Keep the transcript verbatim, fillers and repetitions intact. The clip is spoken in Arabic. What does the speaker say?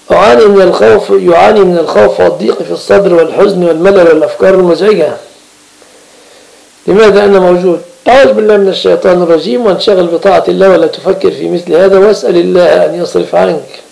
أعاني من الخوف يعاني من الخوف والضيق في الصدر والحزن والملل والأفكار المزعجة. لماذا أنا موجود؟ أعوذ بالله من الشيطان الرجيم، وانشغل بطاعة الله ولا تفكر في مثل هذا، واسأل الله أن يصرف عنك.